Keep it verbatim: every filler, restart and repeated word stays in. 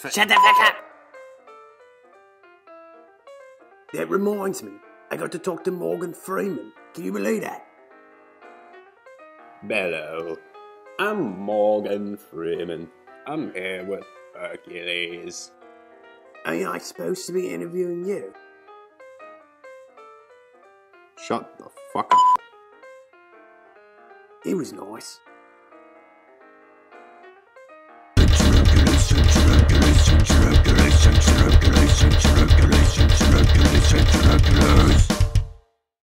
for- Shut the fuck up! That reminds me, I got to talk to Morgan Freeman. Can you believe that? Hello, I'm Morgan Freeman. I'm here with Hercules. Ain't I supposed to be interviewing you? Shut the fuck up. He was nice. Hercules, Hercules, Hercules, Hercules, Hercules, Hercules, Hercules, Hercules.